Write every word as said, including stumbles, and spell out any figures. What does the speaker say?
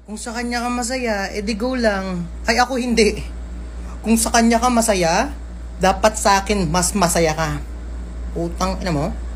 Kung sa kanya ka masaya, edi go lang. Ay, ako hindi. Kung sa kanya ka masaya, dapat sa akin mas masaya ka. Utang ina mo.